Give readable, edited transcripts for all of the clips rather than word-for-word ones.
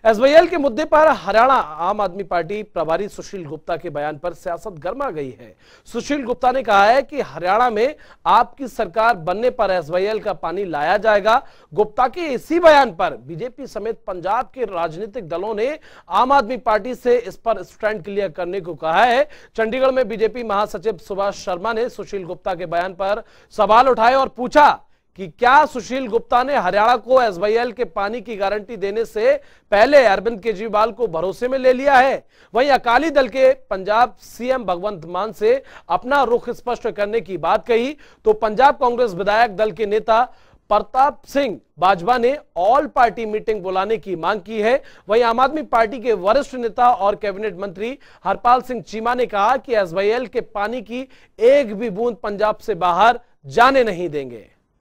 SYL के मुद्दे पर हरियाणा आम आदमी पार्टी प्रभारी सुशील गुप्ता के बयान पर सियासत गर्मा गई है। सुशील गुप्ता ने कहा है कि हरियाणा में आपकी सरकार बनने पर एसवाईएल का पानी लाया जाएगा। गुप्ता के इसी बयान पर बीजेपी समेत पंजाब के राजनीतिक दलों ने आम आदमी पार्टी से इस पर स्टैंड क्लियर करने को कहा है। चंडीगढ़ में बीजेपी महासचिव सुभाष शर्मा ने सुशील गुप्ता के बयान पर सवाल उठाए और पूछा कि क्या सुशील गुप्ता ने हरियाणा को एसवाईएल के पानी की गारंटी देने से पहले अरविंद केजरीवाल को भरोसे में ले लिया है। वहीं अकाली दल के पंजाब सीएम भगवंत मान से अपना रुख स्पष्ट करने की बात कही तो पंजाब कांग्रेस विधायक दल के नेता प्रताप सिंह बाजवा ने ऑल पार्टी मीटिंग बुलाने की मांग की है। वहीं आम आदमी पार्टी के वरिष्ठ नेता और कैबिनेट मंत्री हरपाल सिंह चीमा ने कहा कि एसवाईएल के पानी की एक भी बूंद पंजाब से बाहर जाने नहीं देंगे।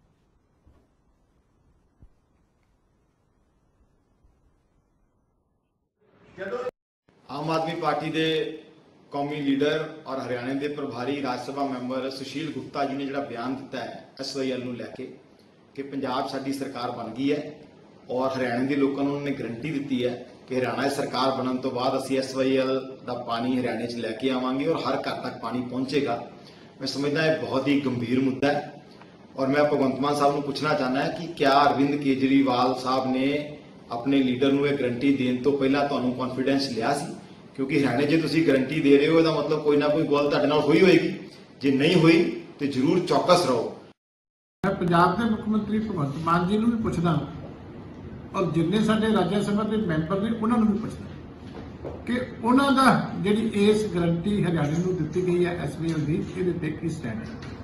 आम आदमी पार्टी के कौमी लीडर और हरियाणा के प्रभारी राज्यसभा मैंबर सुशील गुप्ता जी ने जो बयान दिता है एसवाईएल को लैके कि पंजाब साडी सरकार बन गई है और हरियाणा के लोगों ने गारंटी दी है कि हरियाणा सरकार बनने तो बाद असी एसवाईएल का पानी हरियाणा च लैके आवांगे और हर घर तक पानी पहुंचेगा। मैं समझदा है बहुत ही गंभीर मुद्दा है और मैं भगवंत मान साहब को पूछना चाहना है कि क्या अरविंद केजरीवाल साहब ने अपने लीडर को यह गारंटी देने तो पहला तुहानू कॉन्फिडेंस लिया सी? क्योंकि हरियाणा जो तुसीं गारंटी दे रहे हो इसका मतलब कोई ना कोई गल तुहाडे नाल हुई होएगी, जे नहीं हुई तो जरूर चौकस रहो। मैं पंजाब के मुख्यमंत्री भगवंत मान जी भी पूछदा और जिन्ने साडे राज्य सभा के मैंबर ने उन्होंने भी पूछदा कि उन्हों का जिहड़ी इस गारंटी हरियाणा को दी गई है एसवाईएल की इहदे ते की स्टैंड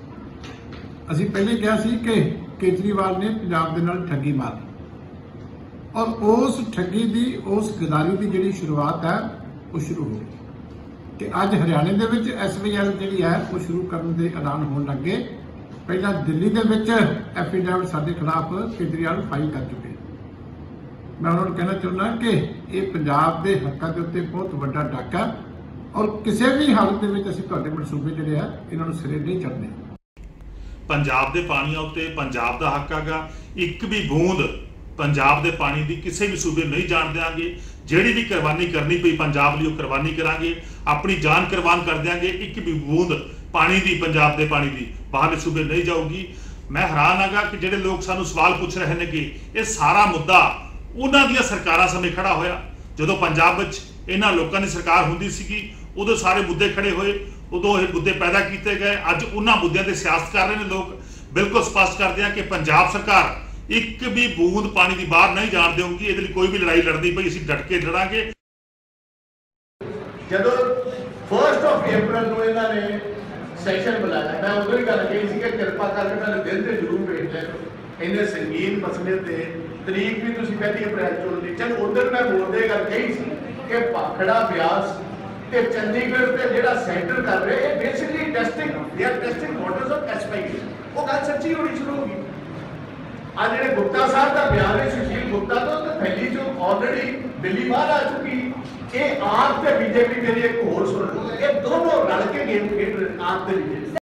है। असीं पहले कहा सी कि केजरीवाल ने पंजाब दे नाल ठगी मारी और उस ठगी की उस गदारी की जिहड़ी शुरुआत है वो शुरू हो गई कि अज हरियाणा दे विच एसवाईएल जिहड़ी है वो शुरू करने के ऐलान होने लग गए। पहला दिल्ली दे विच एफिडेविट साडे खिलाफ केजरीवाल फाइल कर चुके। मैं उन्होंने कहना चाहुंदा कि ये पंजाब के हकों के उत्ते बहुत वड्डा डाका और किसी भी हालत दे विच असीं तुहाडे मनसूबे जिहड़े आ इन्हां नूं सिरे नहीं चढ़ने। पंजाब के पानियों उत्ते पंजाब का हक हैगा, एक भी बूंद पंजाब के पानी की किसी भी सूबे नहीं जान देंगे। जिहड़ी भी कुर्बानी करनी पई पंजाब लई कुर्बानी करांगे, अपनी जान कुर्बान कर देंगे। एक भी बूंद पानी की पंजाब के पानी की बाहरले सूबे नहीं जाऊगी। मैं हैरान हागा कि जिहड़े लोग सानू सवाल पूछ रहे हैं कि यह सारा मुद्दा उन्हां दीआं सरकारां समय खड़ा होया। जदों पंजाब विच इन्हां लोकां दी सरकार हुंदी सीगी उदों सारे मुद्दे खड़े होए, उदों ये मुद्दे पैदा किए गए। अज उन्हां मुद्दों ते सियासत कर रहे हैं लोग। बिल्कुल स्पष्ट करते हैं कि पंजाब सरकार एक भी बूंद पानी की बाहर नहीं जान देगी। ये कोई भी लड़ाई लड़नी पई असीं डट के लड़ांगे। जदों 1 अप्रैल को इन्होंने सैशन बुलाया मैं उधर ही गल कही कि कृपा करके मैं दिल से जरूर भेज लें इन्ने संगीन मसले से तरीक भी तुम 1 अप्रैल चुन ली। चल उधर मैं बोलते गल कही सी कि भाखड़ा ब्यास ते चंडीगढ़ से जो सेंटर कर रहे हैं basically testing waters of SYL वो गल सच्ची होनी शुरू होगी। आज जो गुप्ता साहब का बयान है सुशील गुप्ता तो दिल्ली जो ऑलरेडी दिल्ली बाहर आ चुकी ये आप बीजेपी के लिए एक होर सुन ये दोनों रल के गेम खेल रहे आप